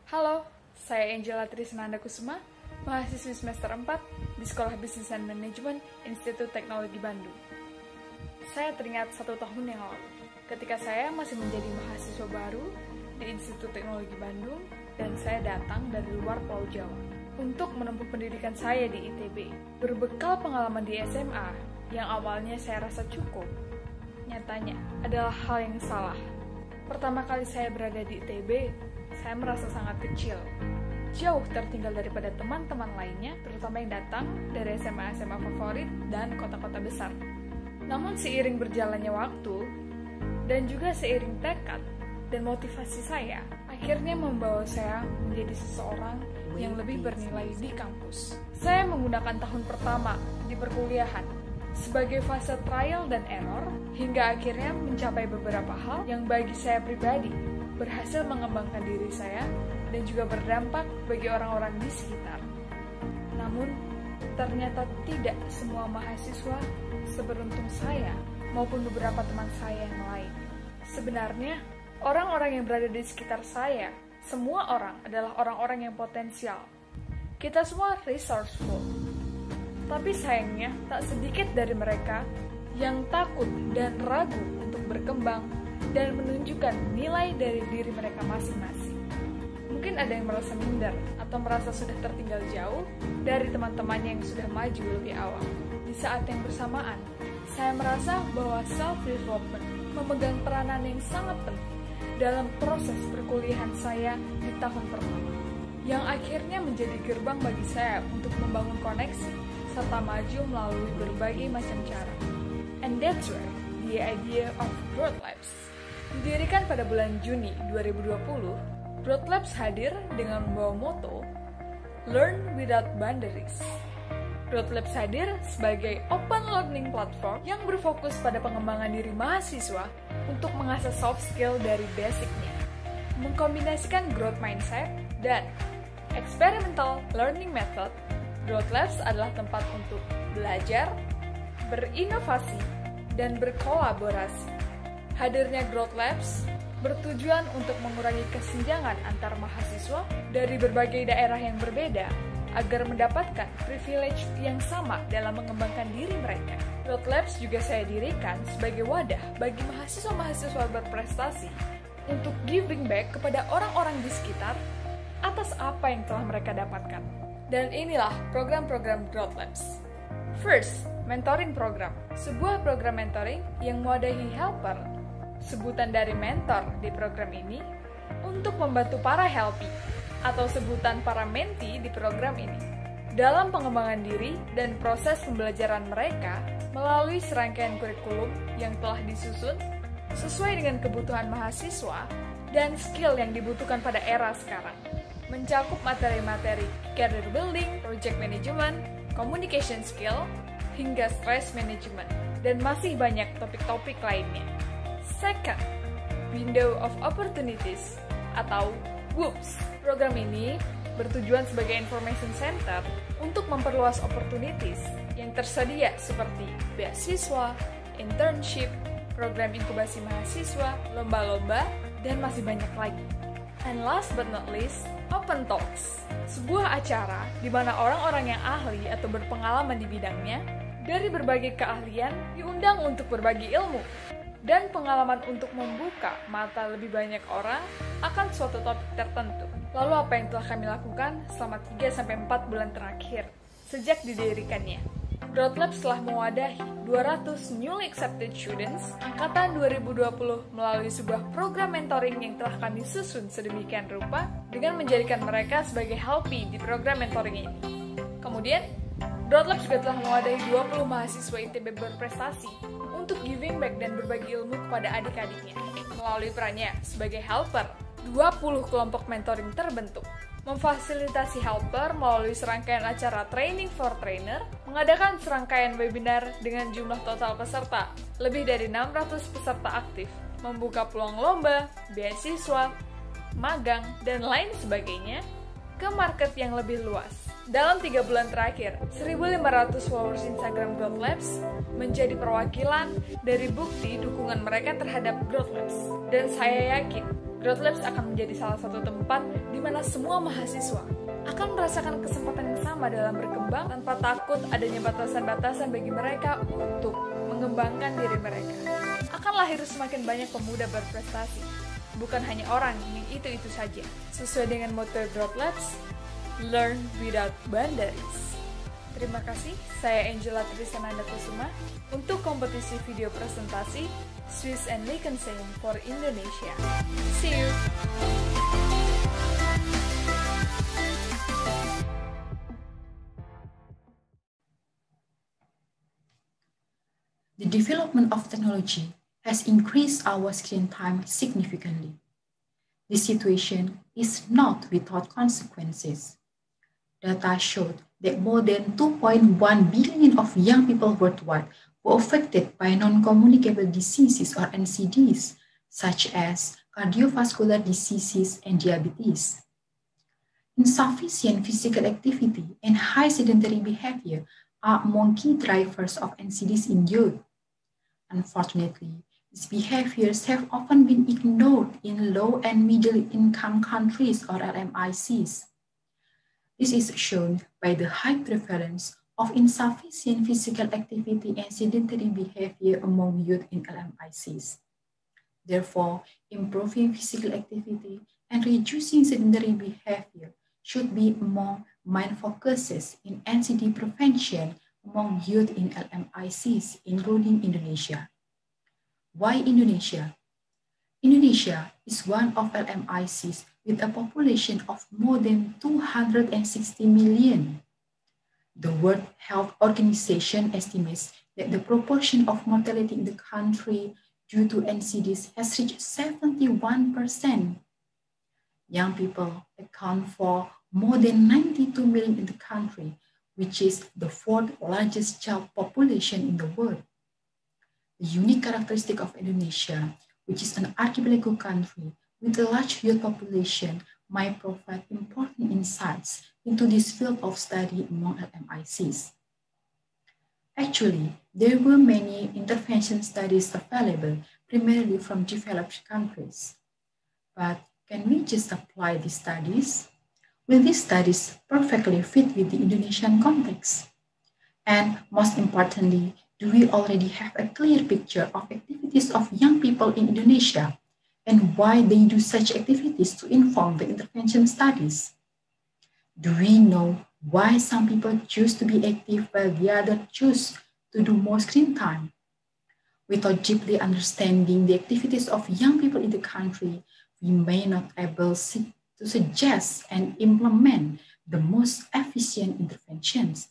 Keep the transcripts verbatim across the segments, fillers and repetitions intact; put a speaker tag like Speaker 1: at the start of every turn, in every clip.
Speaker 1: Halo, saya Angela Trisnanda Kusuma, mahasiswi semester empat di Sekolah Bisnis dan Manajemen Institut Teknologi Bandung. Saya teringat satu tahun yang lalu, ketika saya masih menjadi mahasiswa baru di Institut Teknologi Bandung dan saya datang dari luar Pulau Jawa untuk menempuh pendidikan saya di I T B. Berbekal pengalaman di S M A yang awalnya saya rasa cukup, nyatanya adalah hal yang salah. Pertama kali saya berada di I T B, saya merasa sangat kecil, jauh tertinggal daripada teman-teman lainnya, terutama yang datang dari S M A-S M A favorit dan kota-kota besar. Namun seiring berjalannya waktu, dan juga seiring tekad dan motivasi saya, akhirnya membawa saya menjadi seseorang yang lebih bernilai di kampus. Saya menggunakan tahun pertama di perkuliahan sebagai fase trial dan error, hingga akhirnya mencapai beberapa hal yang bagi saya pribadi berhasil mengembangkan diri saya dan juga berdampak bagi orang-orang di sekitar. Namun, ternyata tidak semua mahasiswa seberuntung saya maupun beberapa teman saya yang lain. Sebenarnya, orang-orang yang berada di sekitar saya, semua orang adalah orang-orang yang potensial. Kita semua resourceful. Tapi sayangnya, tak sedikit dari mereka yang takut dan ragu untuk berkembang dan menunjukkan nilai dari diri mereka masing-masing. Mungkin ada yang merasa minder atau merasa sudah tertinggal jauh dari teman-temannya yang sudah maju lebih awal. Di saat yang bersamaan, saya merasa bahwa self-development memegang peranan yang sangat penting dalam proses perkuliahan saya di tahun pertama, yang akhirnya menjadi gerbang bagi saya untuk membangun koneksi serta maju melalui berbagai macam cara. And that's where the idea of Growth Labs. Didirikan pada bulan Juni dua ribu dua puluh, Growth Labs hadir dengan membawa moto Learn Without Boundaries. Growth Labs hadir sebagai open learning platform yang berfokus pada pengembangan diri mahasiswa untuk mengasah soft skill dari basicnya, mengkombinasikan growth mindset dan experimental learning method. Growth Labs adalah tempat untuk belajar, berinovasi, dan berkolaborasi. Hadirnya Growth Labs bertujuan untuk mengurangi kesenjangan antar mahasiswa dari berbagai daerah yang berbeda agar mendapatkan privilege yang sama dalam mengembangkan diri mereka. Growth Labs juga saya dirikan sebagai wadah bagi mahasiswa-mahasiswa berprestasi untuk giving back kepada orang-orang di sekitar atas apa yang telah mereka dapatkan. Dan inilah program-program Growth Labs. First, mentoring program. Sebuah program mentoring yang mewadahi helper, sebutan dari mentor di program ini, untuk membantu para helpee atau sebutan para mentee di program ini dalam pengembangan diri dan proses pembelajaran mereka melalui serangkaian kurikulum yang telah disusun sesuai dengan kebutuhan mahasiswa dan skill yang dibutuhkan pada era sekarang. Mencakup materi-materi career building, project management, communication skill, hingga stress management, dan masih banyak topik-topik lainnya. Second, Window of Opportunities atau W O O Ps. Program ini bertujuan sebagai information center untuk memperluas opportunities yang tersedia seperti beasiswa, internship, program inkubasi mahasiswa, lomba-lomba, dan masih banyak lagi. And last but not least, Open Talks, sebuah acara di mana orang-orang yang ahli atau berpengalaman di bidangnya dari berbagai keahlian diundang untuk berbagi ilmu dan pengalaman untuk membuka mata lebih banyak orang akan suatu topik tertentu. Lalu apa yang telah kami lakukan selama tiga sampai empat bulan terakhir sejak didirikannya? Growth Labs telah mewadahi dua ratus newly accepted students angkatan dua ribu dua puluh melalui sebuah program mentoring yang telah kami susun sedemikian rupa dengan menjadikan mereka sebagai helpee di program mentoring ini. Kemudian, Growth Labs juga telah mewadahi dua puluh mahasiswa I T B berprestasi untuk giving back dan berbagi ilmu kepada adik-adiknya. Melalui perannya sebagai helper, dua puluh kelompok mentoring terbentuk, memfasilitasi helper melalui serangkaian acara training for trainer, mengadakan serangkaian webinar dengan jumlah total peserta lebih dari enam ratus peserta aktif, membuka peluang lomba, beasiswa, magang, dan lain sebagainya ke market yang lebih luas. Dalam tiga bulan terakhir, seribu lima ratus followers Instagram Growth Labs menjadi perwakilan dari bukti dukungan mereka terhadap Growth Labs. Dan saya yakin Growth Labs akan menjadi salah satu tempat di mana semua mahasiswa akan merasakan kesempatan yang sama dalam berkembang tanpa takut adanya batasan-batasan bagi mereka untuk mengembangkan diri mereka. Akan lahir semakin banyak pemuda berprestasi, bukan hanya orang yang itu-itu saja. Sesuai dengan motto Growth Labs, Learn Without Boundaries. Terima kasih, saya Angela Trisananda Kusuma untuk kompetisi video presentasi Swiss and Liechtenstein for Indonesia. See you!
Speaker 2: The development of technology has increased our screen time significantly. This situation is not without consequences. Data showed that more than two point one billion of young people worldwide were affected by non-communicable diseases or N C Ds, such as cardiovascular diseases and diabetes. Insufficient physical activity and high sedentary behavior are among key drivers of N C Ds in youth. Unfortunately, these behaviors have often been ignored in low and middle-income countries or L M I Cs. This is shown by the high prevalence of insufficient physical activity and sedentary behavior among youth in L M I Cs. Therefore, improving physical activity and reducing sedentary behavior should be among main focuses in N C D prevention among youth in L M I Cs, including Indonesia. Why Indonesia? Indonesia is one of L M I Cs with a population of more than two hundred sixty million. The World Health Organization estimates that the proportion of mortality in the country due to N C Ds has reached seventy-one percent. Young people account for more than ninety-two million in the country, which is the fourth largest child population in the world. The unique characteristic of Indonesia, which is an archipelago country with a large youth population, might provide important insights into this field of study among L M I Cs. Actually, there were many intervention studies available, primarily from developed countries. But can we just apply these studies? Will these studies perfectly fit with the Indonesian context? And most importantly, do we already have a clear picture of activities of young people in Indonesia and why they do such activities to inform the intervention studies? Do we know why some people choose to be active while the others choose to do more screen time? Without deeply understanding the activities of young people in the country, we may not be able to suggest and implement the most efficient interventions.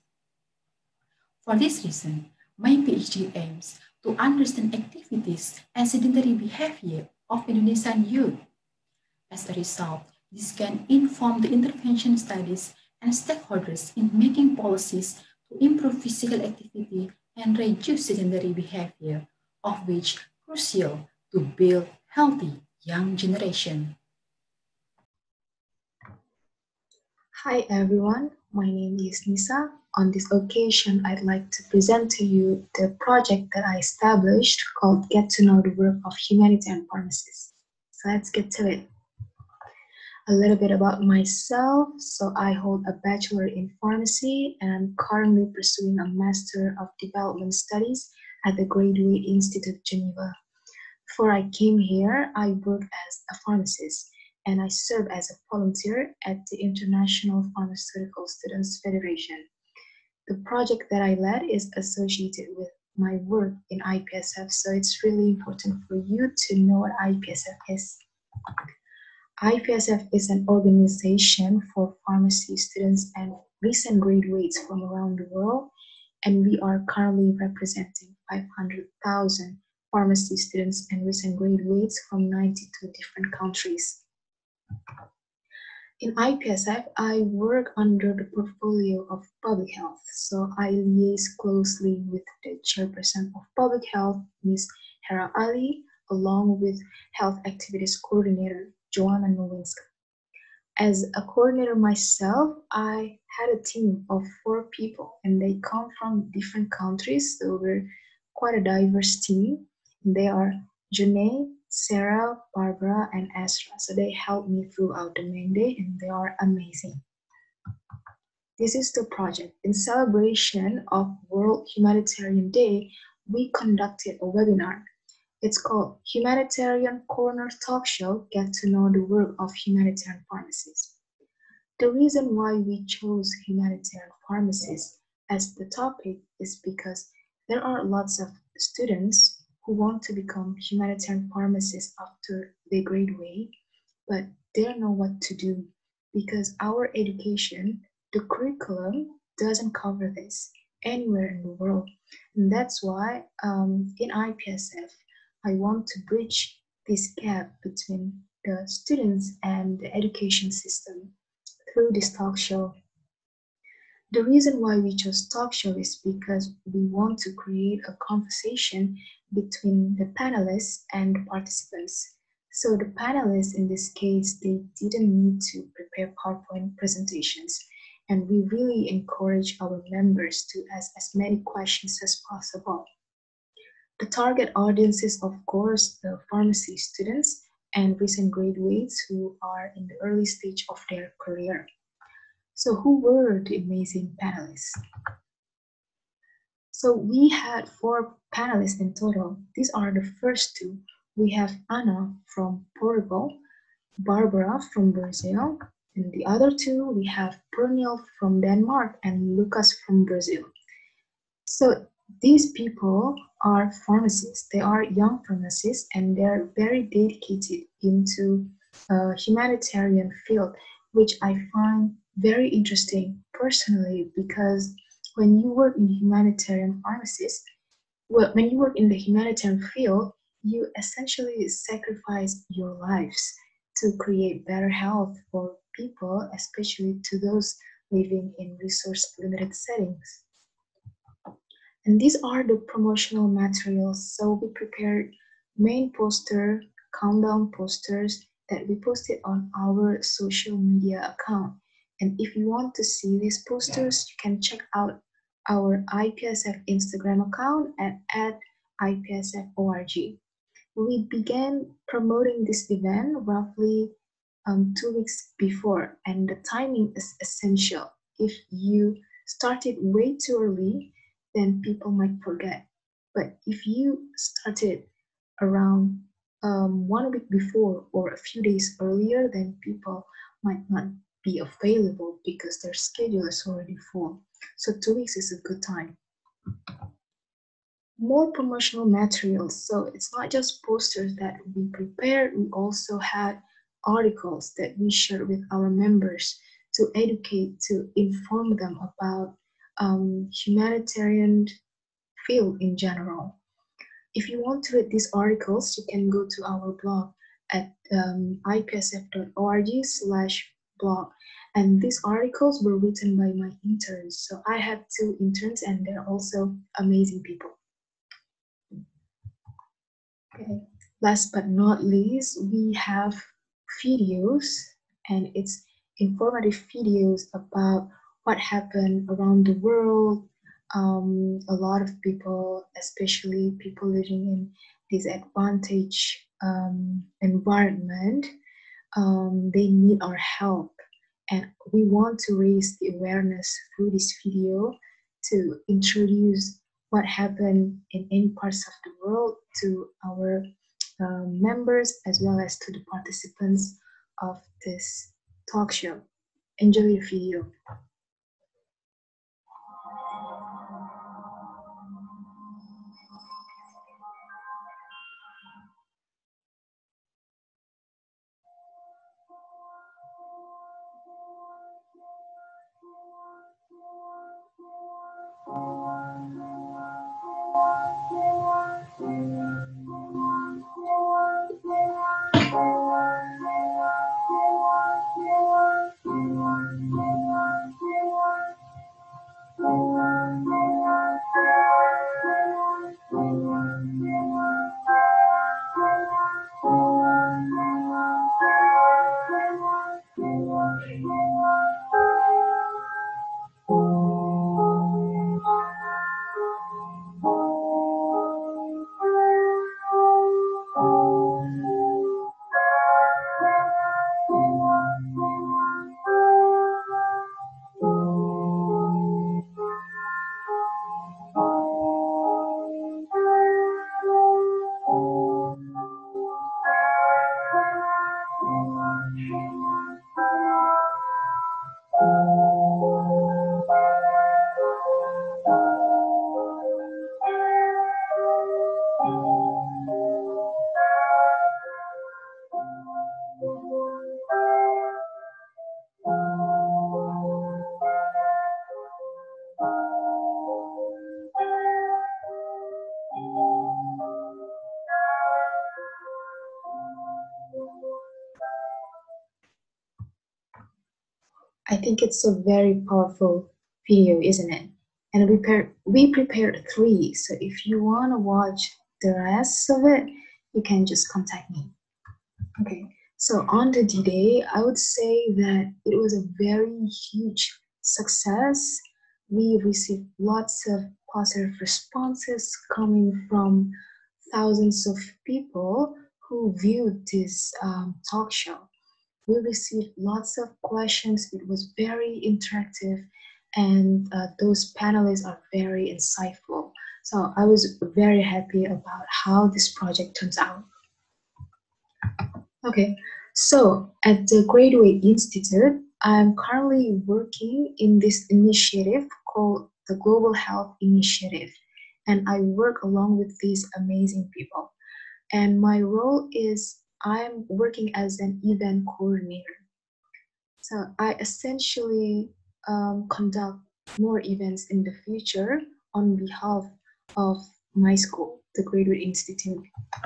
Speaker 2: For this reason, my PhD aims to understand activities and sedentary behavior of Indonesian youth. As a result, this can inform the intervention studies and stakeholders in making policies to improve physical activity and reduce sedentary behavior, of which crucial to build healthy young generation.
Speaker 3: Hi everyone, my name is Nisa. On this occasion, I'd like to present to you the project that I established called Get to Know the Work of Humanity and Pharmacists. So let's get to it. A little bit about myself. So I hold a bachelor in pharmacy and I'm currently pursuing a Master of Development Studies at the Graduate Institute Geneva. Before I came here, I worked as a pharmacist and I serve as a volunteer at the International Pharmaceutical Students Federation. The project that I led is associated with my work in I P S F, so it's really important for you to know what I P S F is. I P S F is an organization for pharmacy students and recent graduates from around the world, and we are currently representing five hundred thousand pharmacy students and recent graduates from ninety-two different countries. In I P S F, I work under the portfolio of public health, so I liaise closely with the chairperson of public health, Miz Hera Ali, along with health activities coordinator, Joanna Nowinska. As a coordinator myself, I had a team of four people, and they come from different countries, so we're quite a diverse team. They are Janae, Sarah, Barbara, and Ezra. So they helped me throughout the main day and they are amazing. This is the project. In celebration of World Humanitarian Day, we conducted a webinar. It's called Humanitarian Corner Talk Show, Get to Know the Work of Humanitarian Pharmacists. The reason why we chose humanitarian pharmacists as the topic is because there are lots of students who want to become humanitarian pharmacists after they graduate, but they don't know what to do because our education, the curriculum, doesn't cover this anywhere in the world. And that's why um, in I P S F, I want to bridge this gap between the students and the education system through this talk show. The reason why we chose talk show is because we want to create a conversation between the panelists and the participants. So the panelists in this case, they didn't need to prepare PowerPoint presentations. And we really encourage our members to ask as many questions as possible. The target audience is, of course, the pharmacy students and recent graduates who are in the early stage of their career. So who were the amazing panelists? So we had four panelists in total. These are the first two. We have Anna from Portugal, Barbara from Brazil, and the other two, we have Pernil from Denmark and Lucas from Brazil. So these people are pharmacists. They are young pharmacists and they're very dedicated into a humanitarian field, which I find very interesting personally, because when you work in humanitarian pharmacies, well, when you work in the humanitarian field, you essentially sacrifice your lives to create better health for people, especially to those living in resource-limited settings. And these are the promotional materials. So we prepared main poster, countdown posters that we posted on our social media account. And if you want to see these posters, you can check out our I P S F Instagram account at, at I P S F org. We began promoting this event roughly um, two weeks before, and the timing is essential. If you started way too early, then people might forget. But if you started around um, one week before or a few days earlier, then people might not be available because their schedule is already full. So two weeks is a good time. More promotional materials. So it's not just posters that we prepared, we also had articles that we shared with our members to educate, to inform them about um, humanitarian field in general. If you want to read these articles, you can go to our blog at um, I P S F dot org slash blog. And these articles were written by my interns. So I have two interns and they're also amazing people. Okay. Last but not least, we have videos, and it's informative videos about what happened around the world. Um, a lot of people, especially people living in disadvantaged um, environment, um, they need our help. And we want to raise the awareness through this video to introduce what happened in any parts of the world to our uh, members as well as to the participants of this talk show. Enjoy the video. I think it's a very powerful video, isn't it? And we, pre- we prepared three, so if you want to watch the rest of it, you can just contact me. Okay, so on the D-Day, I would say that it was a very huge success. We received lots of positive responses coming from thousands of people who viewed this um, talk show. We received lots of questions. It was very interactive, and uh, those panelists are very insightful. So I was very happy about how this project turns out. Okay, so at the Graduate Institute, I'm currently working in this initiative called the Global Health Initiative, and I work along with these amazing people. And my role is I'm working as an event coordinator. So I essentially um, conduct more events in the future on behalf of my school, the Graduate Institute.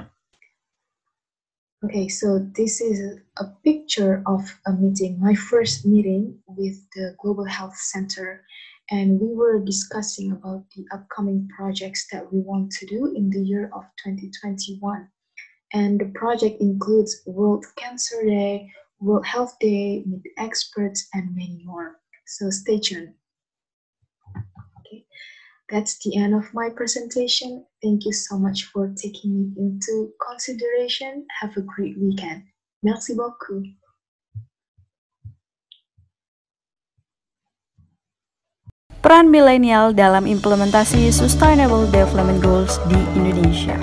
Speaker 3: Okay, so this is a picture of a meeting, my first meeting with the Global Health Center, and we were discussing about the upcoming projects that we want to do in the year of twenty twenty-one. And the project includes World Cancer Day, World Health Day, Meet Experts, and many more. So stay tuned. Okay, that's the end of my presentation. Thank you so much for taking it into consideration. Have a great weekend. Merci beaucoup.
Speaker 4: Peran milenial dalam implementasi Sustainable Development Goals di Indonesia.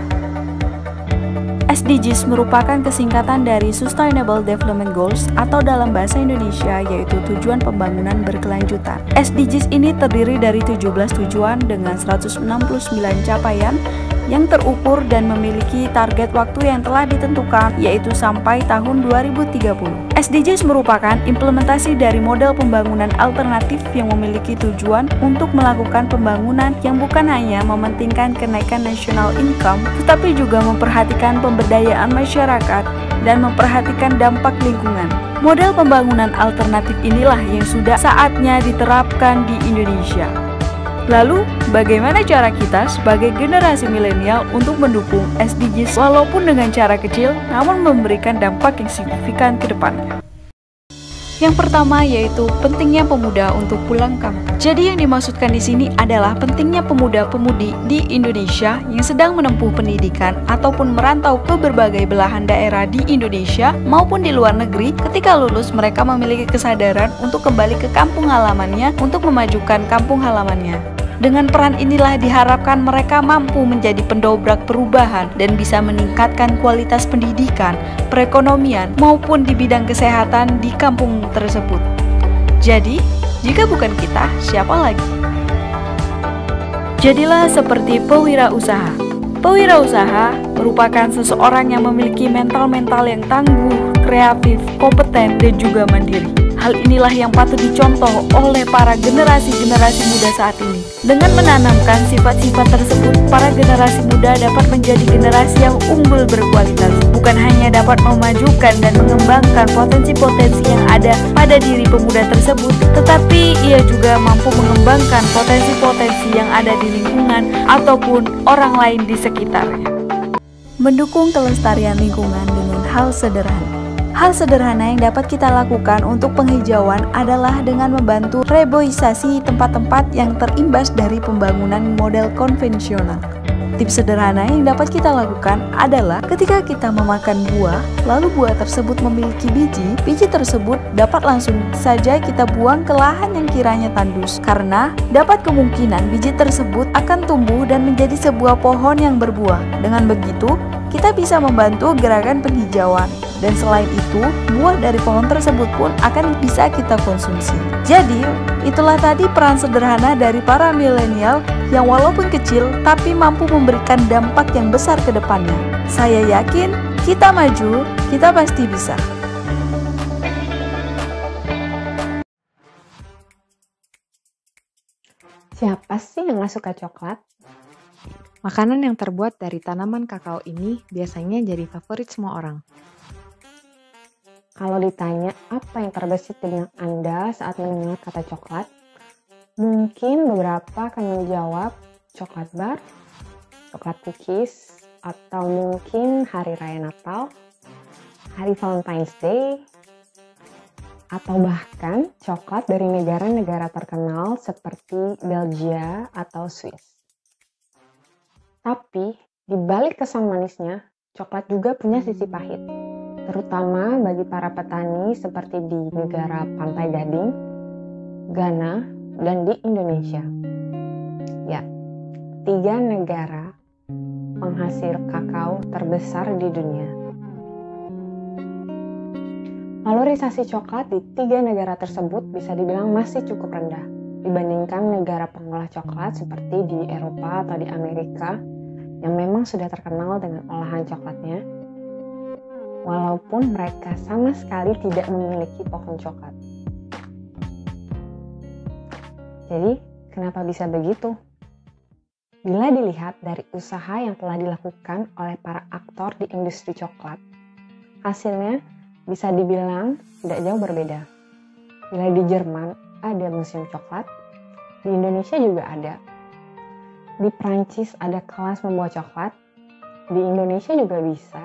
Speaker 4: S D Gs merupakan kesingkatan dari Sustainable Development Goals atau dalam bahasa Indonesia yaitu Tujuan Pembangunan Berkelanjutan. S D Gs ini terdiri dari tujuh belas tujuan dengan seratus enam puluh sembilan capaian yang terukur dan memiliki target waktu yang telah ditentukan yaitu sampai tahun dua ribu tiga puluh. S D Gs merupakan implementasi dari model pembangunan alternatif yang memiliki tujuan untuk melakukan pembangunan yang bukan hanya mementingkan kenaikan national income tetapi juga memperhatikan pemberdayaan masyarakat dan memperhatikan dampak lingkungan. Model pembangunan alternatif inilah yang sudah saatnya diterapkan di Indonesia. Lalu, bagaimana cara kita sebagai generasi milenial untuk mendukung S D Gs walaupun dengan cara kecil namun memberikan dampak yang signifikan ke depannya? Yang pertama yaitu pentingnya pemuda untuk pulang kampung. Jadi yang dimaksudkan di sini adalah pentingnya pemuda-pemudi di Indonesia yang sedang menempuh pendidikan ataupun merantau ke berbagai belahan daerah di Indonesia maupun di luar negeri. Ketika lulus mereka memiliki kesadaran untuk kembali ke kampung halamannya untuk memajukan kampung halamannya. Dengan peran inilah diharapkan mereka mampu menjadi pendobrak perubahan dan bisa meningkatkan kualitas pendidikan, perekonomian, maupun di bidang kesehatan di kampung tersebut. Jadi, jika bukan kita, siapa lagi? Jadilah seperti pewirausaha. Pewirausaha merupakan seseorang yang memiliki mental-mental yang tangguh, kreatif, kompeten, dan juga mandiri. Hal inilah yang patut dicontoh oleh para generasi-generasi muda saat ini. Dengan menanamkan sifat-sifat tersebut, para generasi muda dapat menjadi generasi yang unggul berkualitas. Bukan hanya dapat memajukan dan mengembangkan potensi-potensi yang ada pada diri pemuda tersebut, tetapi ia juga mampu mengembangkan potensi-potensi yang ada di lingkungan ataupun orang lain di sekitarnya. Mendukung kelestarian lingkungan dengan hal sederhana. Hal sederhana yang dapat kita lakukan untuk penghijauan adalah dengan membantu reboisasi tempat-tempat yang terimbas dari pembangunan model konvensional. Tips sederhana yang dapat kita lakukan adalah ketika kita memakan buah, lalu buah tersebut memiliki biji, biji tersebut dapat langsung saja kita buang ke lahan yang kiranya tandus, karena dapat kemungkinan biji tersebut akan tumbuh dan menjadi sebuah pohon yang berbuah. Dengan begitu, kita bisa membantu gerakan penghijauan. Dan selain itu, buah dari pohon tersebut pun akan bisa kita konsumsi. Jadi, itulah tadi peran sederhana dari para milenial yang walaupun kecil tapi mampu memberikan dampak yang besar ke depannya. Saya yakin kita maju, kita pasti bisa.
Speaker 5: Siapa sih yang gak suka coklat? Makanan yang terbuat dari tanaman kakao ini biasanya jadi favorit semua orang. Kalau ditanya apa yang terbesit di benak Anda saat mendengar kata coklat, mungkin beberapa akan menjawab coklat bar, coklat cookies, atau mungkin hari raya Natal, hari Valentine's Day, atau bahkan coklat dari negara-negara terkenal seperti Belgia atau Swiss. Tapi, di balik kesan manisnya, coklat juga punya sisi pahit, terutama bagi para petani seperti di negara Pantai Gading, Ghana, dan di Indonesia. Ya, tiga negara penghasil kakao terbesar di dunia. Valorisasi coklat di tiga negara tersebut bisa dibilang masih cukup rendah dibandingkan negara pengolah coklat seperti di Eropa atau di Amerika yang memang sudah terkenal dengan olahan coklatnya, walaupun mereka sama sekali tidak memiliki pohon coklat. Jadi, kenapa bisa begitu? Bila dilihat dari usaha yang telah dilakukan oleh para aktor di industri coklat, hasilnya bisa dibilang tidak jauh berbeda. Bila di Jerman ada museum coklat, di Indonesia juga ada. Di Prancis ada kelas membuat coklat, di Indonesia juga bisa.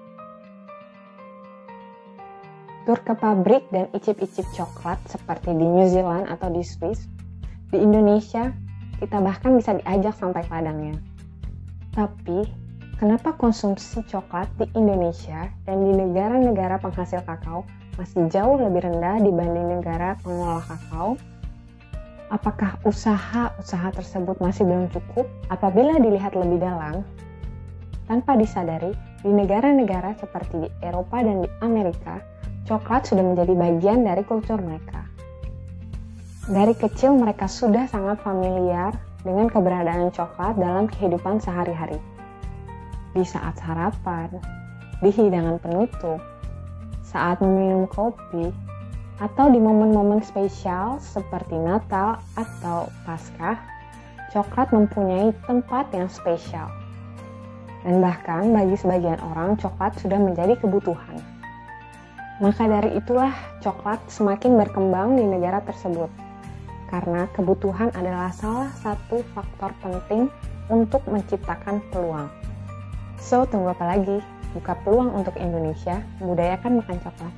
Speaker 5: Tur ke pabrik dan icip-icip coklat seperti di New Zealand atau di Swiss, di Indonesia kita bahkan bisa diajak sampai ke ladangnya. Tapi, kenapa konsumsi coklat di Indonesia dan di negara-negara penghasil kakao masih jauh lebih rendah dibanding negara pengolah kakao? Apakah usaha-usaha tersebut masih belum cukup? Apabila dilihat lebih dalam, tanpa disadari, di negara-negara seperti di Eropa dan di Amerika, coklat sudah menjadi bagian dari kultur mereka. Dari kecil mereka sudah sangat familiar dengan keberadaan coklat dalam kehidupan sehari-hari. Di saat sarapan, di hidangan penutup, saat meminum kopi, atau di momen-momen spesial seperti Natal atau Paskah, coklat mempunyai tempat yang spesial. Dan bahkan bagi sebagian orang, coklat sudah menjadi kebutuhan. Maka dari itulah coklat semakin berkembang di negara tersebut, karena kebutuhan adalah salah satu faktor penting untuk menciptakan peluang. So, tunggu apa lagi? Buka peluang untuk Indonesia, budayakan makan coklat.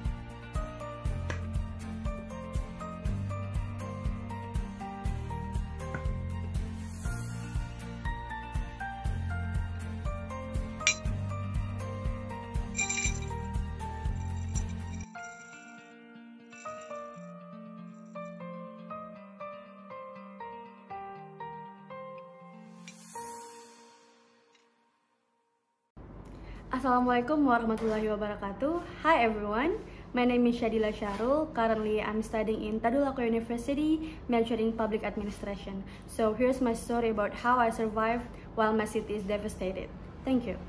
Speaker 6: Assalamualaikum warahmatullahi wabarakatuh. Hi everyone, my name is Shadila Syahrul. Currently, I'm studying in Tadulako University, majoring public administration. So here's my story about how I survived while my city is devastated. Thank you.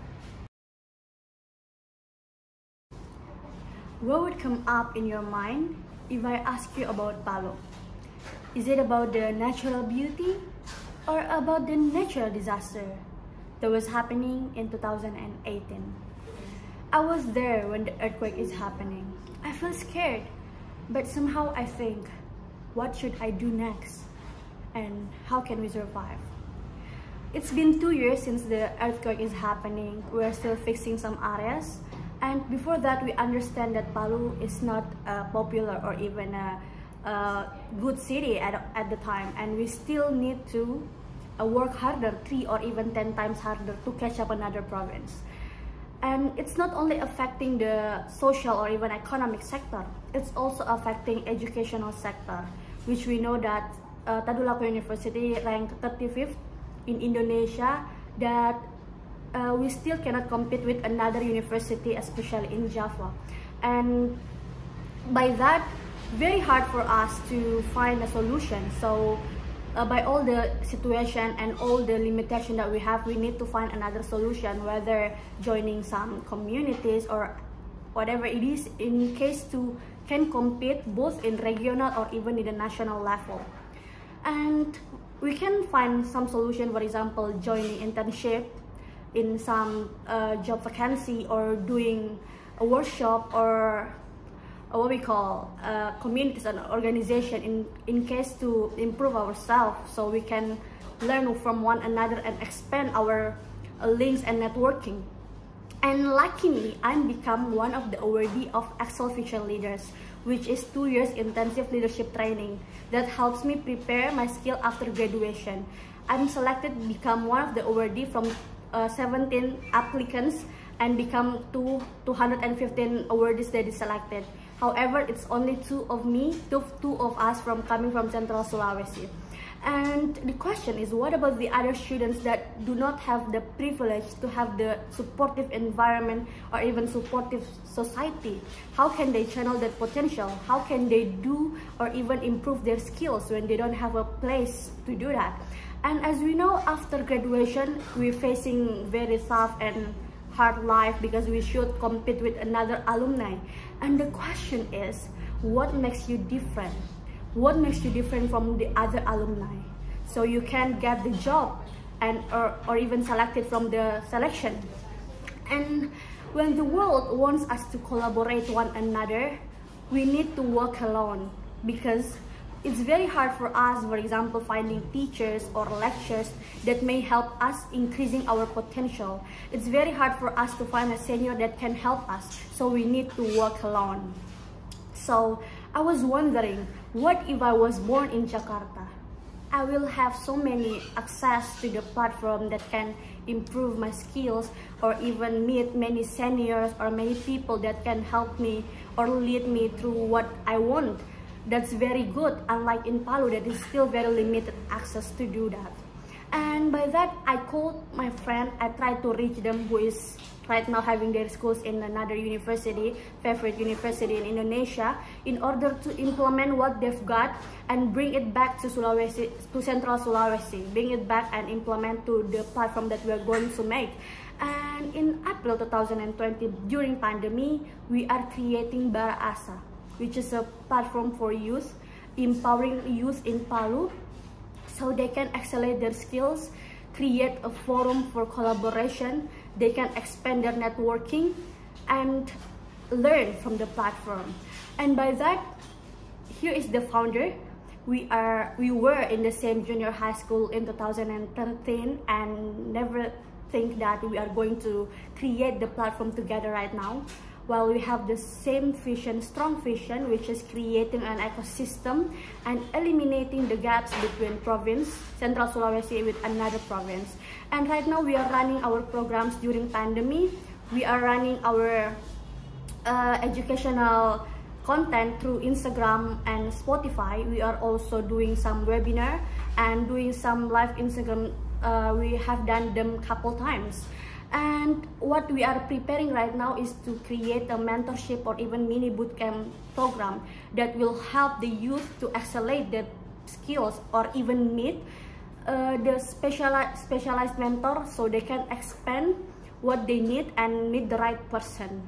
Speaker 6: What would come up in your mind if I ask you about Palu? Is it about the natural beauty or about the natural disaster that was happening in two thousand eighteen. I was there when the earthquake is happening. I feel scared, but somehow I think, what should I do next? And how can we survive? It's been two years since the earthquake is happening. We're still fixing some areas. And before that, we understand that Palu is not a popular or even a, a good city at, at the time. And we still need to Uh, work harder, three or even ten times harder to catch up another province. And it's not only affecting the social or even economic sector, it's also affecting educational sector, which we know that uh, Tadulako University ranked thirty-fifth in Indonesia, that uh, we still cannot compete with another university, especially in Java. And by that, very hard for us to find a solution. So Uh, by all the situation and all the limitation that we have, we need to find another solution, whether joining some communities or whatever it is, in case to can compete both in regional or even in the national level. And we can find some solution, for example, joining internship in some uh, job vacancy or doing a workshop or what we call uh, communities and organization in, in case to improve ourselves, so we can learn from one another and expand our uh, links and networking. And luckily, I'm become one of the awardee of Excel Future Leaders, which is two years intensive leadership training that helps me prepare my skill after graduation. I'm selected to become one of the awardee from uh, seventeen applicants and become two, two hundred fifteen awardees that is selected. However, it's only two of me, two, two of us from coming from Central Sulawesi. And the question is, what about the other students that do not have the privilege to have the supportive environment or even supportive society? How can they channel that potential? How can they do or even improve their skills when they don't have a place to do that? And as we know, after graduation, we're facing very tough and hard life because we should compete with another alumni. And the question is, what makes you different? What makes you different from the other alumni? So you can get the job and or, or even selected from the selection. And when the world wants us to collaborate one another, we need to work alone, because it's very hard for us, for example, finding teachers or lectures that may help us increasing our potential. It's very hard for us to find a senior that can help us, so we need to work alone. So I was wondering, what if I was born in Jakarta? I will have so many access to the platform that can improve my skills, or even meet many seniors or many people that can help me or lead me through what I want. That's very good, unlike in Palu that is still very limited access to do that. And by that, I called my friend. I tried to reach them who is right now having their schools in another university, favorite university in Indonesia, in order to implement what they've got and bring it back to Sulawesi, to Central Sulawesi, bring it back and implement to the platform that we're going to make. And in April two thousand twenty, during pandemic, we are creating Bara Asa, which is a platform for youth, empowering youth in Palu so they can accelerate their skills, create a forum for collaboration, they can expand their networking and learn from the platform. And by that, here is the founder. We are we were in the same junior high school in two thousand thirteen and never think that we are going to create the platform together right now. While we have the same vision, strong vision, which is creating an ecosystem and eliminating the gaps between province, Central Sulawesi with another province. And right now we are running our programs during pandemic. We are running our uh, educational content through Instagram and Spotify. We are also doing some webinar and doing some live Instagram. Uh, we have done them couple times. And what we are preparing right now is to create a mentorship or even mini bootcamp program that will help the youth to accelerate their skills or even meet uh, the specialized, specialized mentor so they can expand what they need and meet the right person.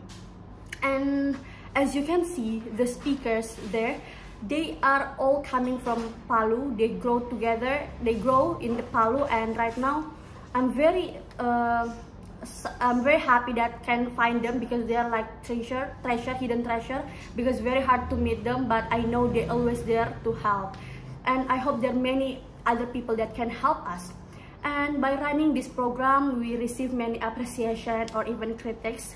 Speaker 6: And as you can see, the speakers there, they are all coming from Palu. They grow together, they grow in the Palu, and right now I'm very uh, I'm very happy that can find them, because they are like treasure, treasure, hidden treasure, because very hard to meet them, but I know they're always there to help. And I hope there are many other people that can help us. And by running this program, we receive many appreciation or even critics,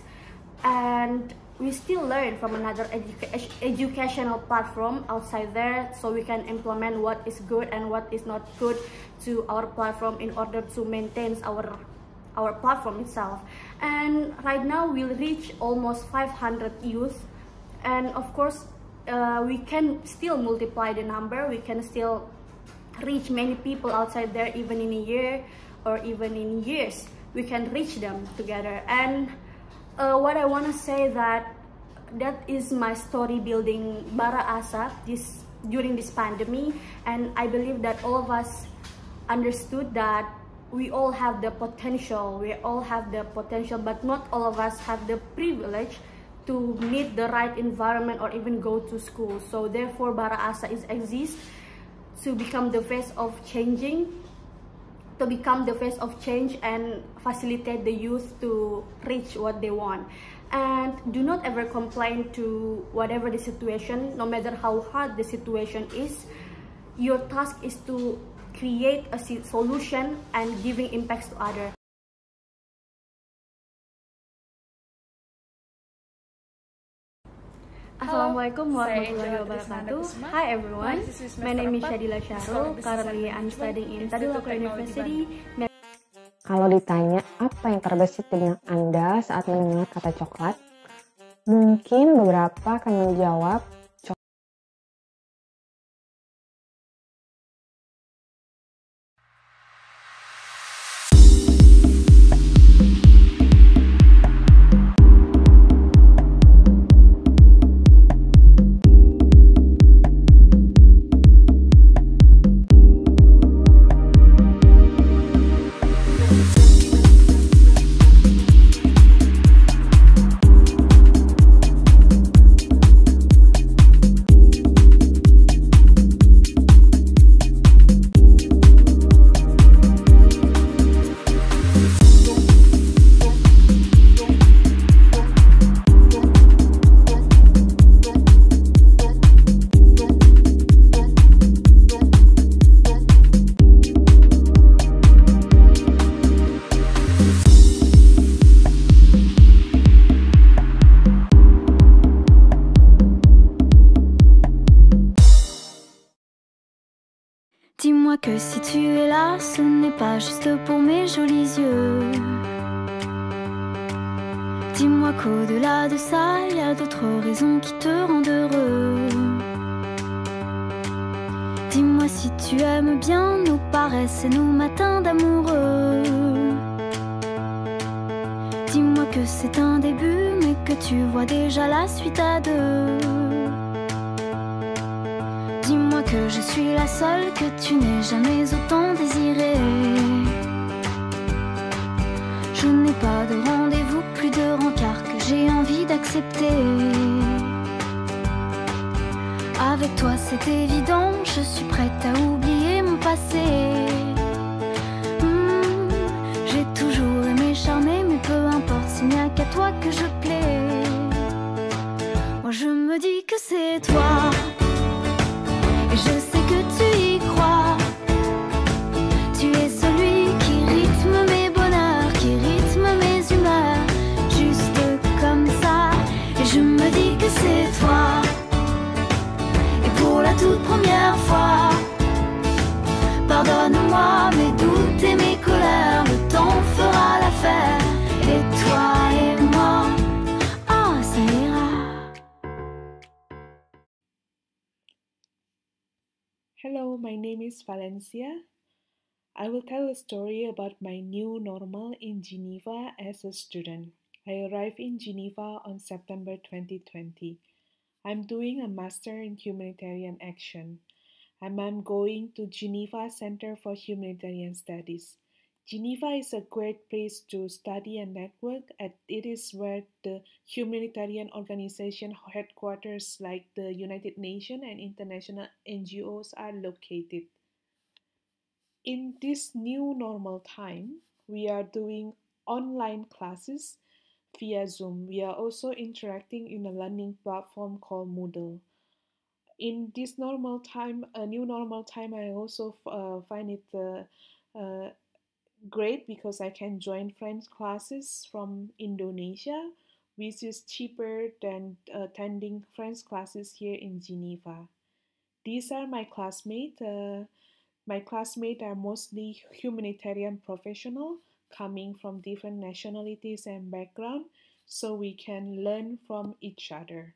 Speaker 6: and we still learn from another educa educational platform outside there, so we can implement what is good and what is not good to our platform in order to maintain our our platform itself. And right now we'll reach almost five hundred youth, and of course uh, we can still multiply the number. We can still reach many people outside there, even in a year or even in years we can reach them together. And uh, what I want to say that that is my story building Bara Asa this during this pandemic, and I believe that all of us understood that we all have the potential, we all have the potential, but not all of us have the privilege to meet the right environment or even go to school. So therefore, Bara Asa is exists to become the face of changing, to become the face of change and facilitate the youth to reach what they want. And do not ever complain to whatever the situation, no matter how hard the situation is. Your task is to create a solution and giving impacts to others. Assalamualaikum warahmatullahi wabarakatuh. Hi everyone, my name is Shadila Syahrul. Currently I'm studying in Tadulako University.
Speaker 5: Kalau ditanya apa yang terbesit di benak Anda saat mendengar kata coklat, mungkin beberapa akan menjawab
Speaker 4: Dis-moi que si tu es là, ce n'est pas juste pour mes jolis yeux. Dis-moi qu'au-delà de ça, il y a d'autres raisons qui te rendent heureux. Dis-moi si tu aimes bien nos paresses et nos matins d'amoureux. Dis-moi que c'est un début, mais que tu vois déjà la suite à deux. Dis-moi que je suis la seule que tu n'aies jamais autant désirée. Je n'ai pas de rendez-vous, plus de rencard que j'ai envie d'accepter. Avec toi c'est évident, je suis prête à oublier mon passé. Mmh, j'ai toujours aimé charmer, mais peu importe, s'il n'y a qu'à toi que je plais. Moi je me dis que c'est toi. Et je sais que tu y crois. Tu es celui qui rythme mes bonheurs, qui rythme mes humeurs, juste comme ça. Et je me dis que c'est toi. Et pour la toute première fois, pardonne-moi mes doutes et mes colères, le temps fera l'affaire. Et toi et moi, ah ça ira.
Speaker 7: Hello, my name is Valencia. I will tell a story about my new normal in Geneva as a student. I arrived in Geneva on September twenty twenty. I'm doing a Master in Humanitarian Action, and I'm going to Geneva Center for Humanitarian Studies. Geneva is a great place to study and network, and it is where the humanitarian organization headquarters like the United Nations and international N G Os are located. In this new normal time, we are doing online classes via Zoom. We are also interacting in a learning platform called Moodle. In this normal time, a new normal time, I also uh, find it uh, uh, great because I can join French classes from Indonesia, which is cheaper than attending French classes here in Geneva. These are my classmates. Uh, my classmates are mostly humanitarian professionals coming from different nationalities and backgrounds, so we can learn from each other.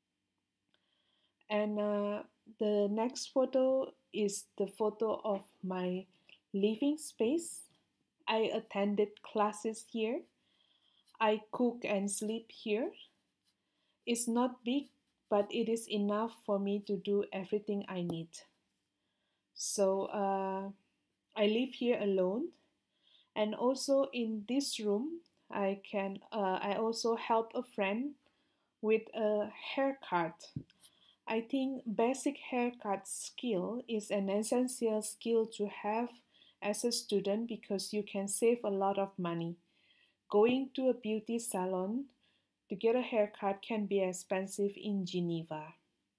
Speaker 7: And uh, the next photo is the photo of my living space. I attended classes here. I cook and sleep here. It's not big, but it is enough for me to do everything I need. So uh, I live here alone, and also in this room, I can. Uh, I also help a friend with a haircut. I think basic haircut skill is an essential skill to have as a student because you can save a lot of money. Going to a beauty salon to get a haircut can be expensive in Geneva.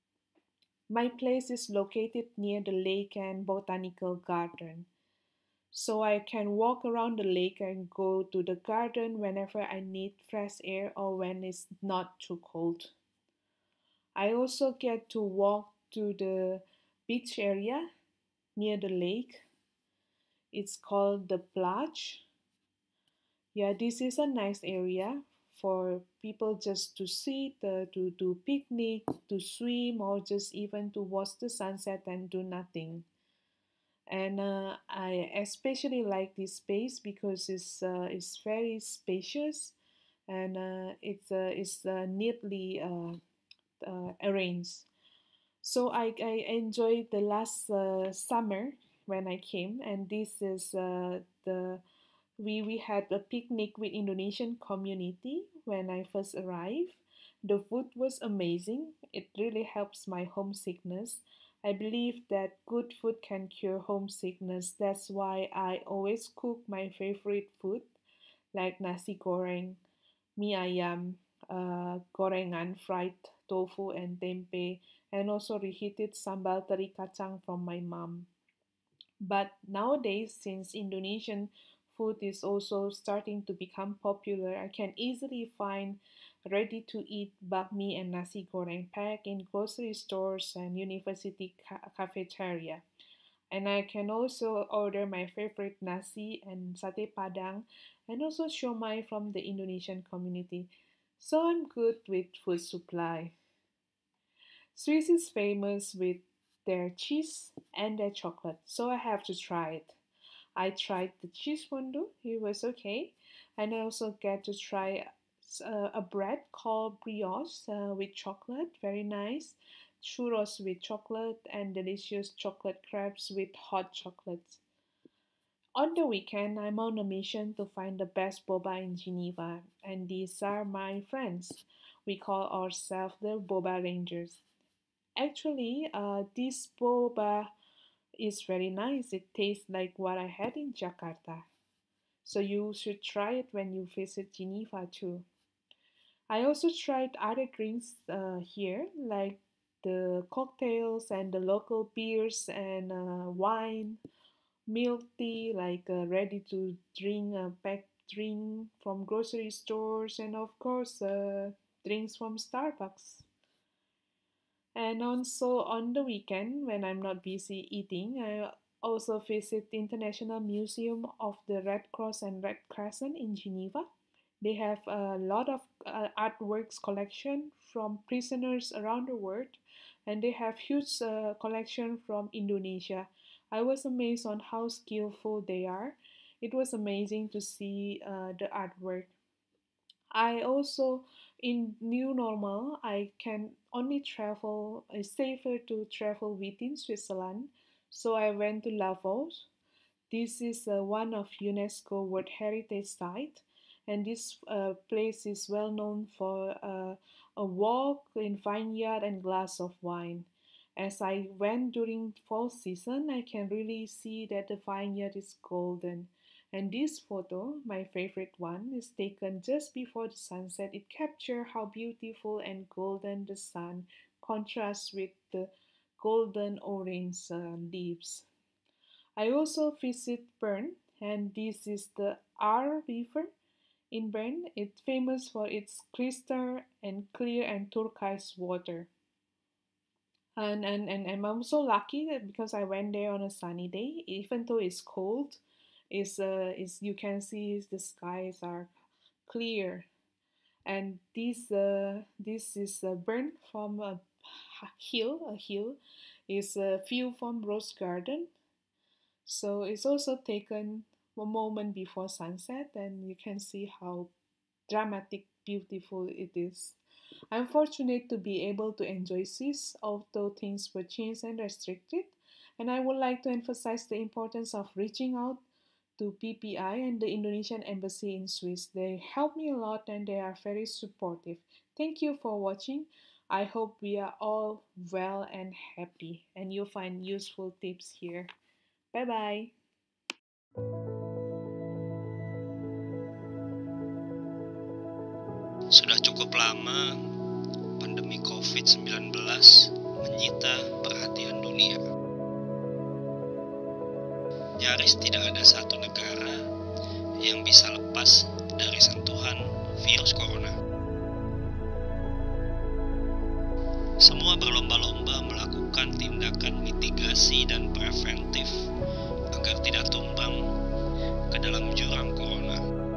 Speaker 7: My place is located near the lake and botanical garden, so I can walk around the lake and go to the garden whenever I need fresh air or when it's not too cold. I also get to walk to the beach area near the lake. It's called the plage. Yeah, this is a nice area for people just to sit, uh, to do picnic, to swim, or just even to watch the sunset and do nothing. And uh, I especially like this space because it's uh, it's very spacious and uh, it's uh, it's uh, neatly uh, uh, arranged. So I, I enjoyed the last uh, summer when I came, and this is uh, the we we had a picnic with Indonesian community when I first arrived. The food was amazing. It really helps my homesickness. I believe that good food can cure homesickness. That's why I always cook my favorite food like nasi goreng, mie ayam, uh, gorengan, fried tofu and tempe, and also reheated sambal teri kacang from my mom. But nowadays, since Indonesian food is also starting to become popular, I can easily find ready to eat bakmi and nasi goreng pack in grocery stores and university ca- cafeteria. And I can also order my favorite nasi and satay padang and also siomai from the Indonesian community. So I'm good with food supply. Swiss is famous with their cheese and their chocolate, so I have to try it. I tried the cheese fondue, it was okay, and I also get to try uh, a bread called brioche uh, with chocolate, very nice, churros with chocolate, and delicious chocolate crepes with hot chocolates. On the weekend, I'm on a mission to find the best boba in Geneva, and these are my friends. We call ourselves the Boba Rangers. Actually, uh, this boba is very nice. It tastes like what I had in Jakarta. So you should try it when you visit Geneva too. I also tried other drinks uh, here, like the cocktails and the local beers and uh, wine, milk tea, like uh, ready to drink, uh, packed drink from grocery stores, and of course, uh, drinks from Starbucks. And also on the weekend, when I'm not busy eating, I also visit the International Museum of the Red Cross and Red Crescent in Geneva. They have a lot of uh, artworks collection from prisoners around the world, and they have huge uh, collection from Indonesia. I was amazed on how skillful they are. It was amazing to see uh, the artwork. I also, in new normal, I can only travel, it's safer to travel within Switzerland. So I went to Lavaux. This is uh, one of UNESCO World Heritage Site, and this uh, place is well known for uh, a walk in vineyard and glass of wine. As I went during fall season, I can really see that the vineyard is golden. And this photo, my favorite one, is taken just before the sunset. It captures how beautiful and golden the sun contrasts with the golden orange uh, leaves. I also visit Bern, and this is the Aar River in Bern. It's famous for its crystal and clear and turquoise water. And, and, and I'm also lucky that because I went there on a sunny day, even though it's cold, is uh, is you can see the skies are clear. And this uh, this is uh, Bern from a hill. A hill is a view from Rose Garden. So it's also taken a moment before sunset, and you can see how dramatic, beautiful it is. I'm fortunate to be able to enjoy Swiss, although things were changed and restricted. And I would like to emphasize the importance of reaching out to P P I and the Indonesian Embassy in Swiss. They help me a lot and they are very supportive. Thank you for watching. I hope we are all well and happy, and you'll find useful tips here. Bye bye.
Speaker 8: Sudah cukup lama pandemi covid sembilan belas menyita perhatian dunia. Nyaris tidak ada satu negara yang bisa lepas dari sentuhan virus corona. Semua berlomba-lomba melakukan tindakan mitigasi dan preventif agar tidak tumbang ke dalam jurang corona.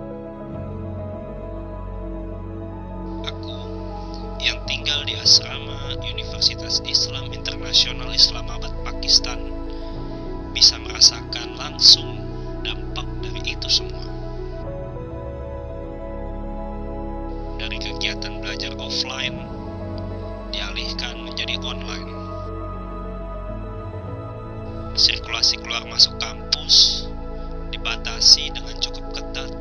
Speaker 8: Aku yang tinggal di asrama Universitas Islam Internasional Islamabad, Pakistan, bisa merasakan langsung dampak dari itu semua. Dari kegiatan belajar offline dialihkan menjadi online. Sirkulasi keluar masuk kampus dibatasi dengan cukup ketat.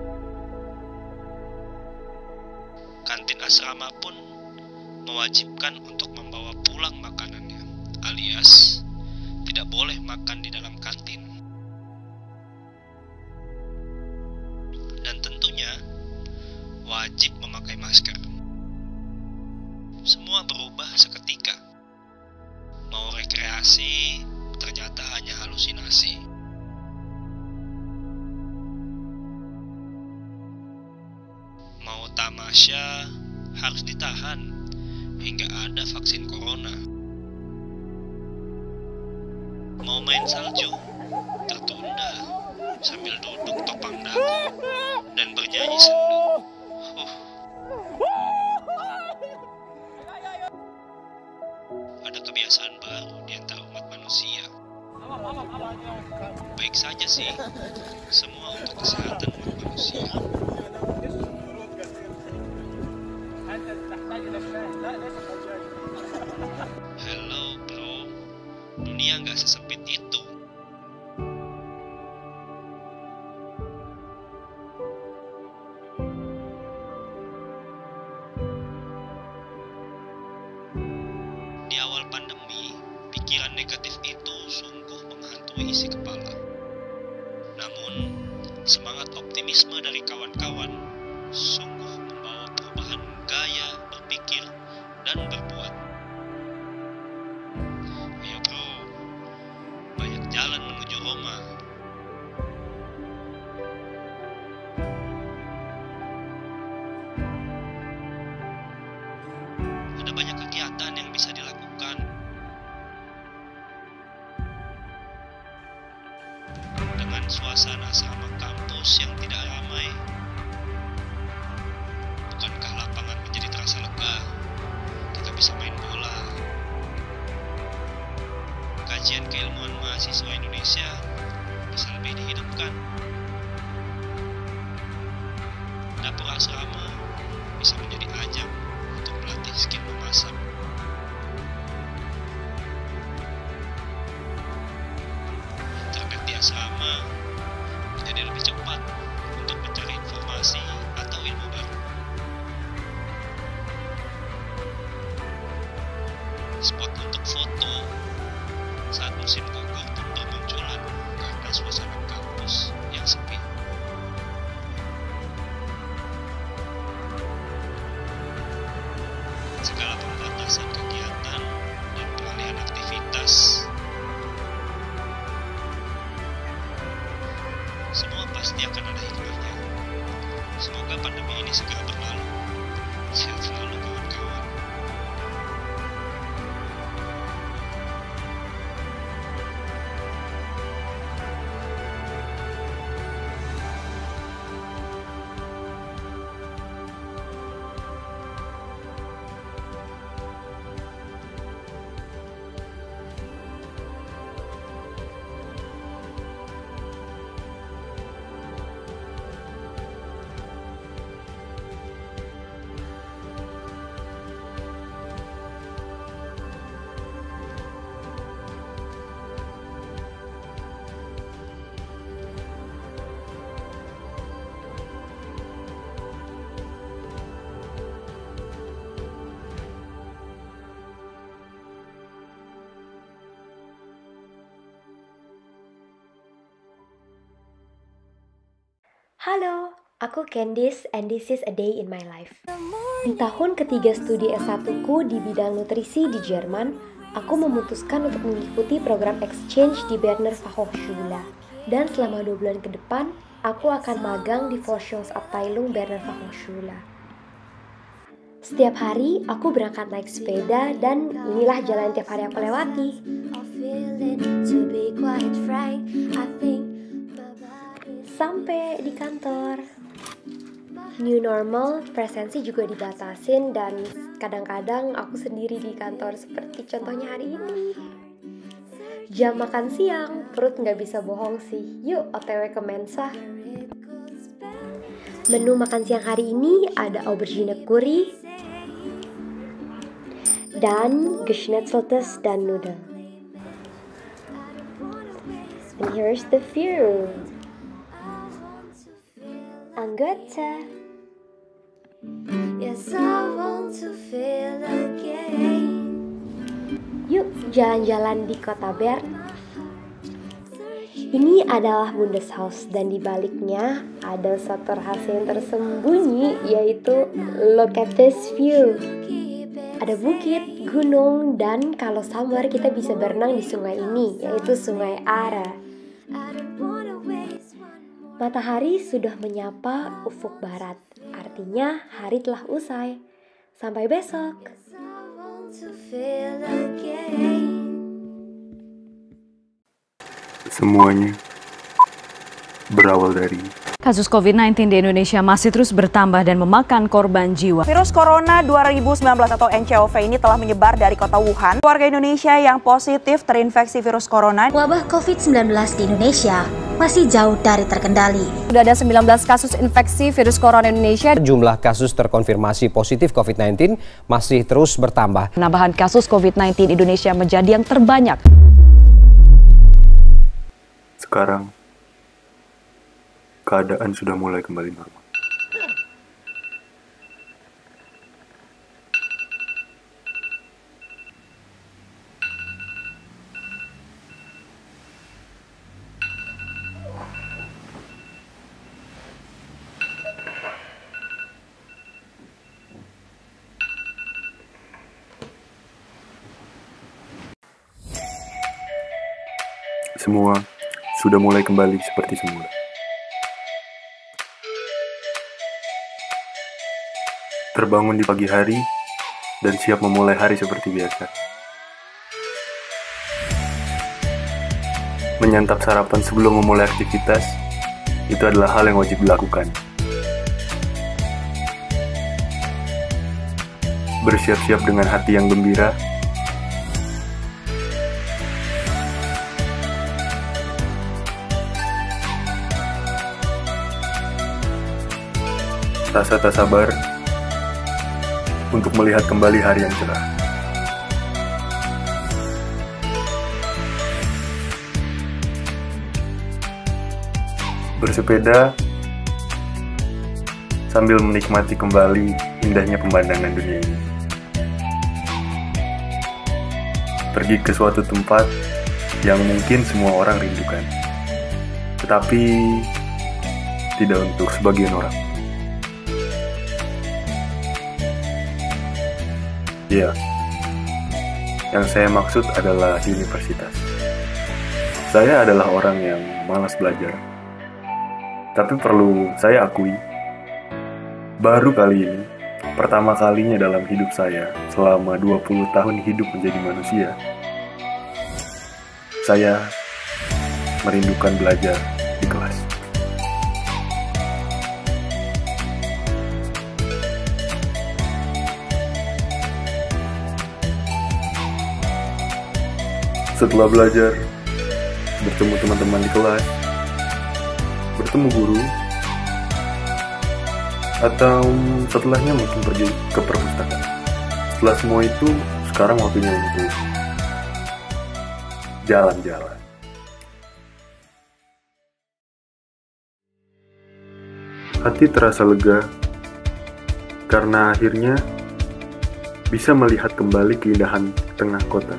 Speaker 8: Kantin asrama pun mewajibkan untuk membawa pulang makanannya, alias tidak boleh makan di dalam kantin. Dan tentunya wajib memakai masker. Semua berubah seketika. Mau rekreasi, ternyata hanya halusinasi. Mau tamasya, harus ditahan hingga ada vaksin corona. Mau main salju, tertunda sambil duduk topang dagu dan bernyanyi sendu. Huh. Ada kebiasaan baru di antara umat manusia. Baik saja sih, semua untuk kesehatan umat manusia. Hello bro, dunia nggak sesempit itu. Di awal pandemi, pikiran negatif itu sungguh menghantui isi kepala. Namun, semangat optimisme dari kawan-kawan sungguh membawa perubahan gaya berpikir dan berbuat. Ayo bro, banyak jalan menuju Roma. Ada banyak kegiatan yang bisa dilakukan. Dengan suasana asrama kampus yang tidak ramai, bukankah lapangan menjadi terasa lega? Kita bisa main bola. Kajian keilmuan mahasiswa Indonesia bisa lebih dihidupkan. Dapur asrama bisa menjadi ajang untuk melatih skill memasak. Internet di asrama menjadi lebih cepat untuk mencari informasi atau ilmu baru. Spot untuk foto saat musim gugur pun bermunculan karena suasana kampus yang sepi. Segala pembatasan kegiatan dan peralihan aktivitas, semua pasti akan ada hikmahnya. Semoga pandemi ini segera berlalu. Sehat selalu kawan-kawan.
Speaker 6: Halo,
Speaker 9: Aku Candice and this is a day in my life. Di tahun ketiga studi S satu ku di bidang nutrisi di Jerman, aku memutuskan untuk mengikuti program exchange di Berner Fachhochschule. Dan selama dua bulan ke depan, aku akan magang di Forschungsabteilung Berner Fachhochschule. Setiap hari, aku berangkat naik sepeda dan inilah jalan tiap hari aku lewati. Sampai di kantor. New normal, presensi juga dibatasin dan kadang-kadang aku sendiri di kantor seperti contohnya hari ini. Jam makan siang, perut nggak bisa bohong sih. Yuk O T W ke Mensa. Menu makan siang hari ini ada aubergine curry dan geschnetzeltes dan noodle. And here's the view. Anggota. Yes, I want to feel again. Yuk jalan-jalan di kota Bern. Ini adalah Bundeshaus dan di baliknya ada satu rahasia yang tersembunyi, yaitu look at this view. Ada bukit, gunung, dan kalau summer kita bisa berenang di sungai ini, yaitu Sungai Are. Matahari sudah menyapa ufuk barat, artinya hari telah usai. Sampai besok.
Speaker 10: Semuanya berawal dari
Speaker 4: kasus covid sembilan belas di Indonesia masih terus bertambah dan memakan korban jiwa.
Speaker 11: Virus Corona dua ribu sembilan belas atau N C O V ini telah menyebar dari kota Wuhan. Warga Indonesia yang positif terinfeksi virus corona.
Speaker 12: Wabah covid sembilan belas di Indonesia masih jauh dari terkendali.
Speaker 13: Sudah ada sembilan belas kasus infeksi virus corona di Indonesia.
Speaker 14: Jumlah kasus terkonfirmasi positif covid sembilan belas masih terus bertambah.
Speaker 13: Penambahan kasus covid sembilan belas di Indonesia menjadi yang terbanyak.
Speaker 10: Sekarang, keadaan sudah mulai kembali normal. Semua sudah mulai kembali seperti semula. Terbangun di pagi hari dan siap memulai hari seperti biasa. Menyantap sarapan sebelum memulai aktivitas, itu adalah hal yang wajib dilakukan. Bersiap-siap dengan hati yang gembira, rasa tak sabar untuk melihat kembali hari yang cerah. Bersepeda sambil menikmati kembali indahnya pemandangan dunia ini. Pergi ke suatu tempat yang mungkin semua orang rindukan, tetapi tidak untuk sebagian orang. Ya, yang saya maksud adalah universitas. Saya adalah orang yang malas belajar. Tapi perlu saya akui, baru kali ini, pertama kalinya dalam hidup saya selama dua puluh tahun hidup menjadi manusia, saya merindukan belajar di kelas. Setelah belajar, bertemu teman-teman di kelas, bertemu guru, atau setelahnya mungkin pergi ke perpustakaan. Setelah semua itu, sekarang waktunya untuk jalan-jalan. Hati terasa lega karena akhirnya bisa melihat kembali keindahan tengah kota.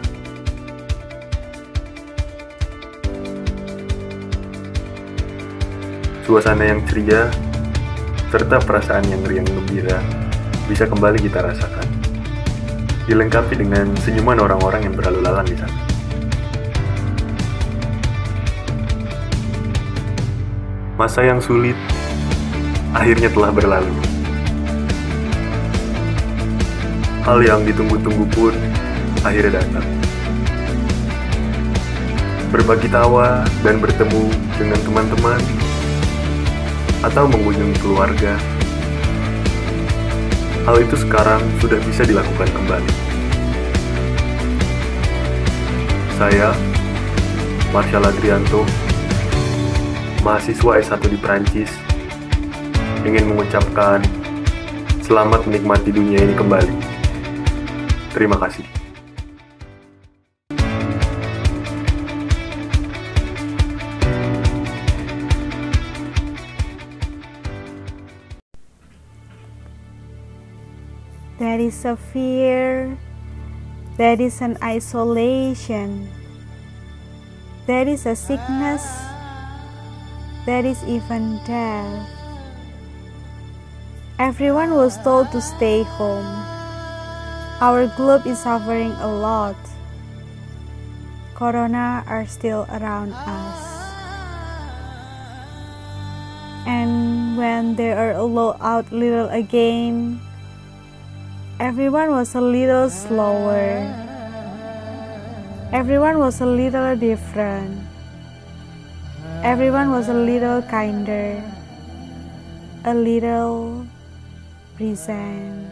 Speaker 10: Suasana yang ceria serta perasaan yang riang gembira bisa kembali kita rasakan, dilengkapi dengan senyuman orang-orang yang berlalu lalang di sana. Masa yang sulit akhirnya telah berlalu. Hal yang ditunggu-tunggu pun akhirnya datang. Berbagi tawa dan bertemu dengan teman-teman atau mengunjungi keluarga, hal itu sekarang sudah bisa dilakukan kembali. Saya, Marshall Adrianto, mahasiswa S satu di Prancis, ingin mengucapkan selamat menikmati dunia ini kembali. Terima kasih.
Speaker 15: There is a fear, there is an isolation, there is a sickness, there is even death. Everyone was told to stay home. Our globe is suffering a lot. Corona are still around us. And when they are allowed out little again, everyone was a little slower. Everyone was a little different. Everyone was a little kinder. A little present.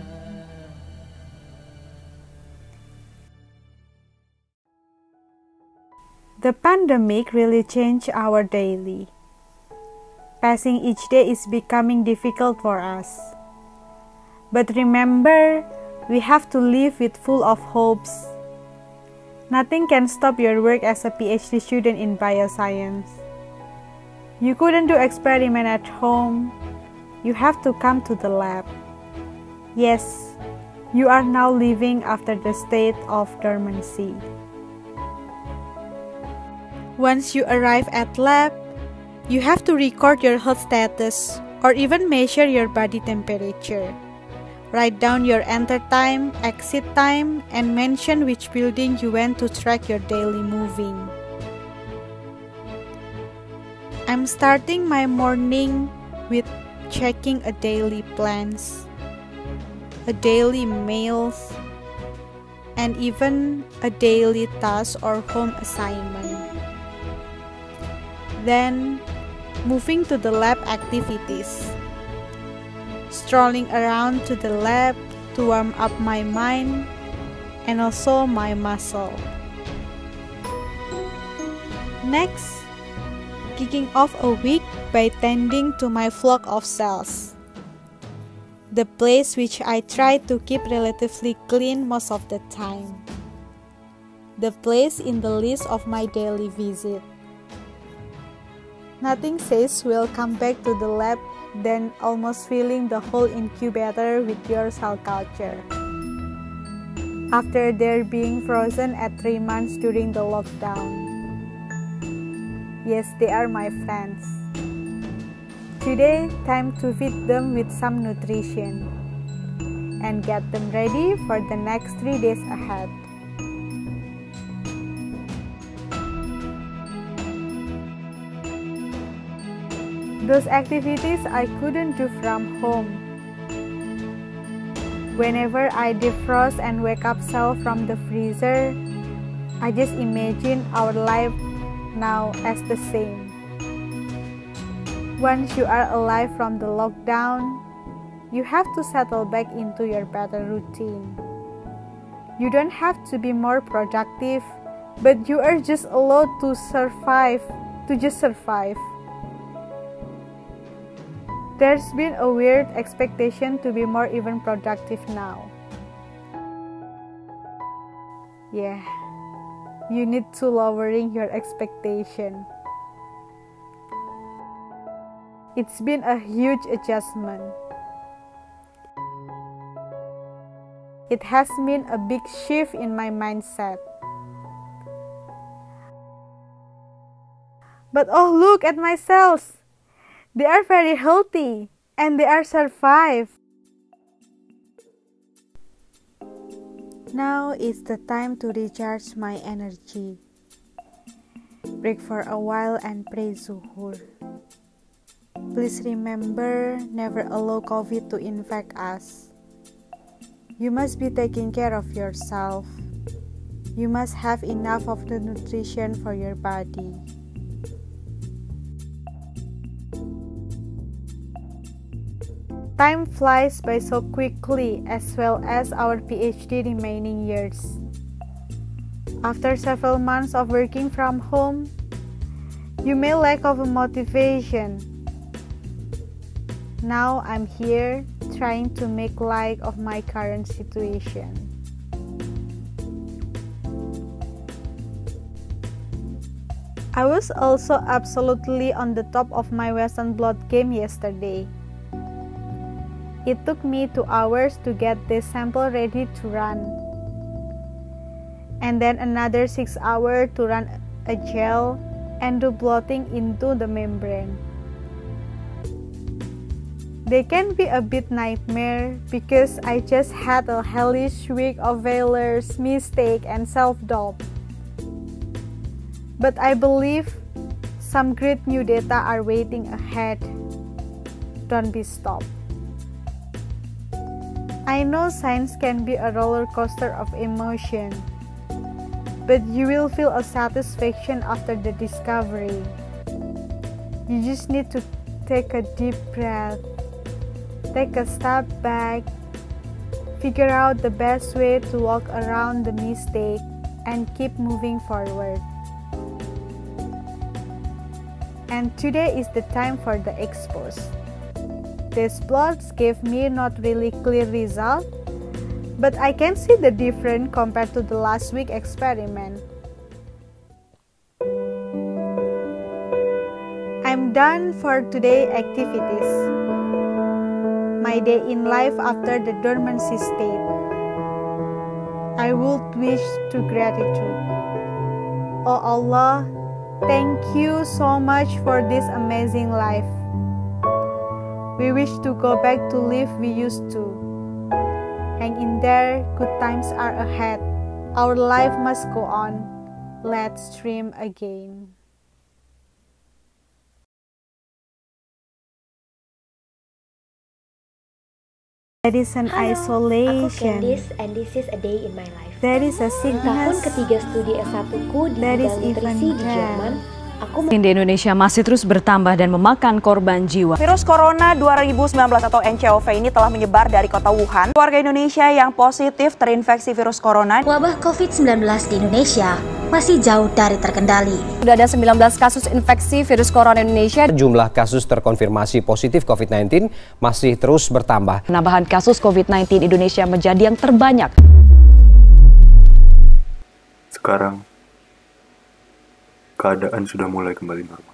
Speaker 15: The pandemic really changed our daily. Passing each day is becoming difficult for us. But remember, we have to live with full of hopes. Nothing can stop your work as a PhD student in bioscience. You couldn't do experiment at home. You have to come to the lab. Yes, you are now living after the state of dormancy. Once you arrive at lab, you have to record your health status or even measure your body temperature. Write down your enter time, exit time, and mention which building you went to track your daily moving. I'm starting my morning with checking a daily plans, a daily mails, and even a daily task or home assignment. Then, moving to the lab activities. Strolling around to the lab to warm up my mind and also my muscle. Next, kicking off a week by tending to my flock of cells. The place which I try to keep relatively clean most of the time. The place in the list of my daily visit. Nothing says we'll come back to the lab than almost filling the whole incubator with your cell culture. After they're being frozen at three months during the lockdown. Yes, they are my friends. Today, time to feed them with some nutrition and get them ready for the next three days ahead. Those activities I couldn't do from home. Whenever I defrost and wake up cell from the freezer, I just imagine our life now as the same. Once you are alive from the lockdown, you have to settle back into your better routine. You don't have to be more productive, but you are just allowed to survive, to just survive. There's been a weird expectation to be more even productive now. Yeah, you need to lowering your expectation. It's been a huge adjustment. It has been a big shift in my mindset. But oh, look at my cells. They are very healthy. And they are survived. Now is the time to recharge my energy. Break for a while and pray Zuhur. Please remember, never allow COVID to infect us. You must be taking care of yourself. You must have enough of the nutrition for your body. Time flies by so quickly, as well as our PhD remaining years. After several months of working from home, you may lack of motivation. Now I'm here trying to make light of my current situation. I was also absolutely on the top of my Western Blot game yesterday. It took me two hours to get this sample ready to run, and then another six hours to run a gel and do blotting into the membrane. They can be a bit nightmare because I just had a hellish week of failures, mistake, and self-doubt. But I believe some great new data are waiting ahead. Don't be stopped. I know science can be a roller coaster of emotion, but you will feel a satisfaction after the discovery. You just need to take a deep breath, take a step back, figure out the best way to walk around the mistake, and keep moving forward. And today is the time for the expose. These plots gave me not really clear result, but I can see the difference compared to the last week experiment. I'm done for today activities. My day in life after the dormancy state. I would wish to gratitude. Oh Allah, thank you so much for this amazing life. We wish to go back to live we used to. Hang in there, good times are ahead. Our life must go on. Let's dream again. There is an
Speaker 9: Halo,
Speaker 15: isolation.
Speaker 9: Aku Candice and this is a day in my life.
Speaker 15: There is a
Speaker 9: Di tahun
Speaker 15: sickness.
Speaker 9: ketiga studi S satu ku di
Speaker 15: There is
Speaker 9: bidang nutrisi
Speaker 15: even
Speaker 9: di Jerman, aku
Speaker 13: Di Indonesia masih terus bertambah dan memakan korban jiwa.
Speaker 11: Virus Corona dua ribu sembilan belas atau N C O V ini telah menyebar dari kota Wuhan. Warga Indonesia yang positif terinfeksi virus corona.
Speaker 12: Wabah covid sembilan belas di Indonesia masih jauh dari terkendali.
Speaker 13: Sudah ada sembilan belas kasus infeksi virus corona Indonesia.
Speaker 14: Jumlah kasus terkonfirmasi positif COVID sembilan belas masih terus bertambah.
Speaker 13: Penambahan kasus COVID sembilan belas Indonesia menjadi yang terbanyak.
Speaker 10: Sekarang, keadaan sudah mulai kembali normal.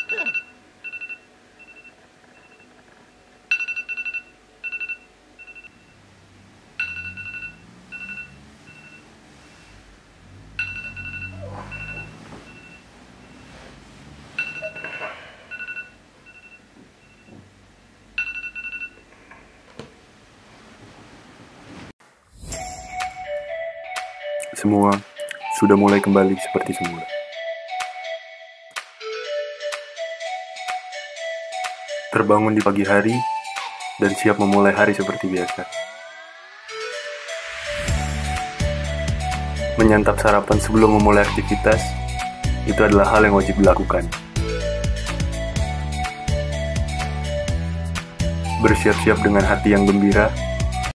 Speaker 10: Semua sudah mulai kembali seperti semula. Terbangun di pagi hari dan siap memulai hari seperti biasa. Menyantap sarapan sebelum memulai aktivitas, itu adalah hal yang wajib dilakukan. Bersiap-siap dengan hati yang gembira